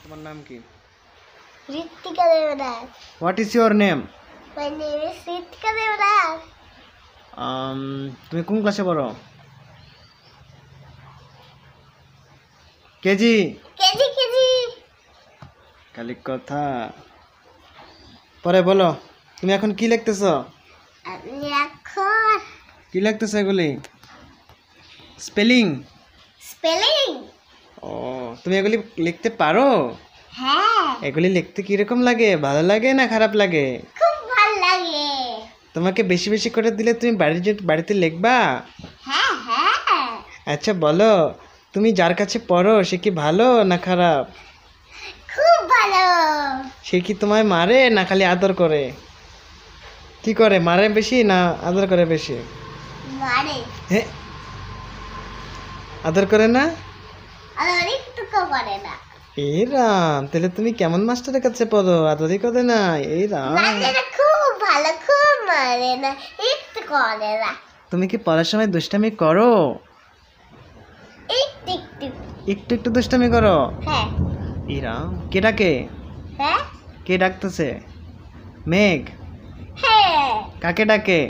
তোমার নাম কি? Ritwika Debdas. What is your name? My name is Ritwika Debdas. তুমি কোন ক্লাসে পড়ো? কেজি। KG KG. খালি কথা। পরে বলো, তুমি এখন কি লিখতেছো? আমি এখন কি লিখতেছো এগুলি? স্পেলিং? স্পেলিং। ও, তুমি এগুলি লিখতে পারো? হ্যাঁ। এগুলি লিখতে কিরকম লাগে? ভালো লাগে না খারাপ লাগে? খুব ভালো লাগে। তোমাকে বেশি বেশি করে দিলে তুমি বাড়িতে লিখবা? হ্যাঁ হ্যাঁ। আচ্ছা বলো, তুমি যার কাছে পড়ো সে কি ভালো না খারাপ? খুব ভালো। সে কি তোমায় মারে না খালি আদর করে? কি করে, মারে বেশি না আদর করে বেশি? মারে। হ্যাঁ, আদর করে না? আর একটু করে না। এই রাম, তাহলে তুমি কেমন মাস্টারের কাছে পড়ো? আদরই করে না? এই রাম, মারে খুব ভালো, খুব মারে না, একটু করে না। তুমি কি পড়ার সময় দুষ্টামি করো? একটু একটু। একটু একটু দুষ্টামি করো? হ্যাঁ। এই রাম, কে ডাকে? হ্যাঁ কে ডাকতেছে? মেঘ? হ্যাঁ। কাকে ডাকে?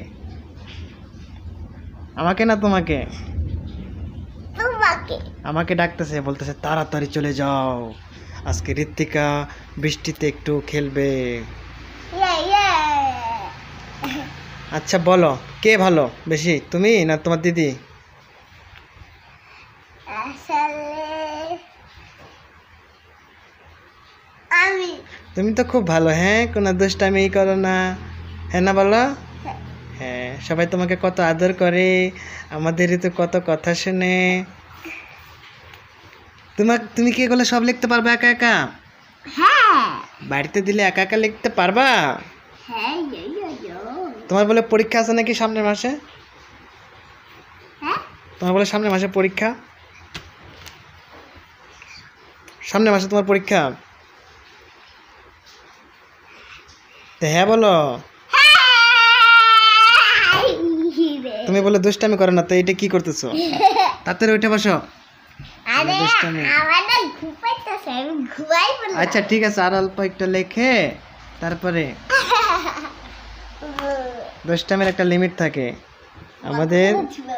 আমাকে না তোমাকে? তোমাকে। আমাকে ডাকতেছে, বলতেছে তাড়াতাড়ি চলে যাও, আজকে ঋত্বিকা বৃষ্টিতে একটু খেলবে। ইয়ে ইয়ে। আচ্ছা বলো, কে ভালো বেশি, তুমি না তোমার দিদি? আসলে আমি। তুমি তো খুব ভালো, হ্যাঁ, কোনো দুষ্টামি করো না, হ্যাঁ না বলো? হ্যাঁ, সবাই তোমাকে কত আদর করে, আমাদেরই তো কত কথা শুনে। তুমি কি এগুলো সব লিখতে পারবা একা একা? হ্যাঁ বাড়িতে দিলে একা একা লিখতে পারবা? হ্যাঁ। ইয়ে ইয়ে ইয়ে। তোমার বলে পরীক্ষা আছে নাকি সামনের মাসে? হ্যাঁ। তোমার বলে সামনের মাসে পরীক্ষা? সামনের মাসে তোমার পরীক্ষা? তো হ্যাঁ বলো। তুমি বলে দুষ্টামি করো না, তো এটা কি করতেছো? তাড়াতাড়ি উঠে বসো। আরে দুষ্টামি। আমার না ঘুমাইতেছে, আমি ঘুমাই বলি। আচ্ছা ঠিক আছে, আর অল্প একটু লেখে তারপরে। দুষ্টামির একটা লিমিট থাকে আমাদের।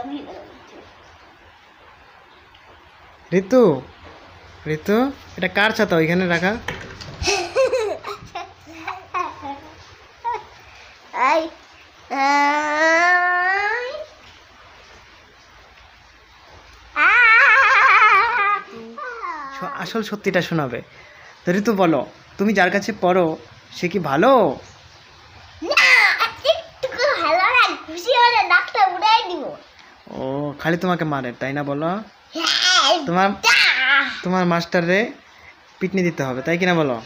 ঋতু, ঋতু, এটা কার ছাতা ওইখানে রাখা? আই আসল সত্যিটা শোনাবে। তো ঋতু বলো, তুমি যার কাছে পড়ো সে কি ভালো? ও, খালি তোমাকে মারে তাই না বলো? তোমার তোমার মাস্টারে পিটনি দিতে হবে তাই কিনা বলো?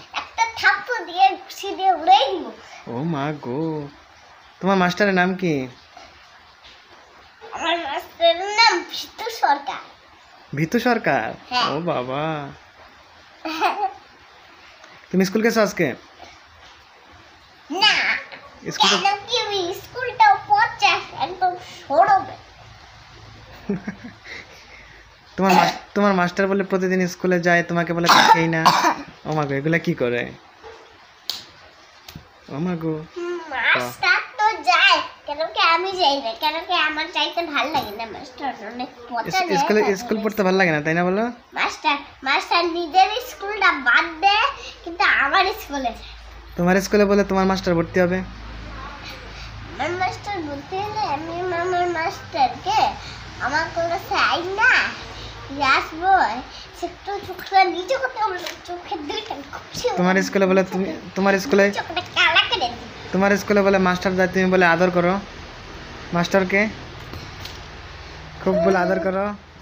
ও মা গো, তোমার মাস্টারের নাম কি? আমার মাস্টারের নাম ভিতু সরকার। ভিতু সরকার? হ্যাঁ। ও বাবা, তুমি স্কুল গেছো আজকে? না, স্কুল কেন কি ওই স্কুলটাও পচা, একদম সরবে। তোমার মাস্টার বলে প্রতিদিন স্কুলে যায়, তোমাকে বলে থাকেই না। ও মা গো, এগুলা কি করে? ও মা গো, মাস্টার তো যায়, কেন কি আমি যাই না, কেন কি আমার চাইতে ভালো লাগে না, মাস্টার অনেক পচা। স্কুল পড়তে ভালো লাগে না তাই না বলো? মাস্টার নিজের স্কুলটা বাদ দেয়, কিন্তু আমার স্কুলে তোমার স্কুলে বলে তোমার মাস্টার ভর্তি হবে? আমার মাস্টার বলতে হলে আমি আমার মাস্টারকে আমার কাছে আই না আসবো, একটু চোখটা নিচে করতে হবে, চোখের দুইটা খুশি। তোমার স্কুলে বলে চোখটা কালা করে দিই। তোমার স্কুলে বলে মাস্টার যায়, তুমি বলে আদর করো মাস্টারকে, খুব বলে আদর করো।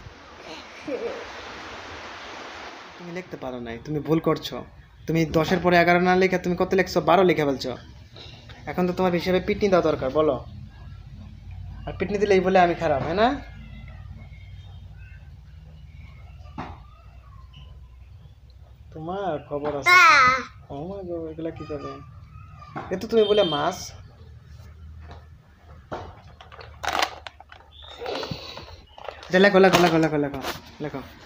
তুমি লিখতে পারো নাই, তুমি ভুল করছো। তুমি 10-এর পরে 11 না লিখে তুমি কত লিখছো? 12 লিখে ফেলছো। এখন তো তোমার হিসেবে পিটনি দেওয়া দরকার, বলো। আর পিটনি দিলেই বলে আমি খারাপ, হ্যাঁ না? তোমার খবর আছে। ও মা গো, এগুলা কি করে? এ তো তুমি বলে মাছ। লেখো লেখো লেখো লেখো লেখো লেখো।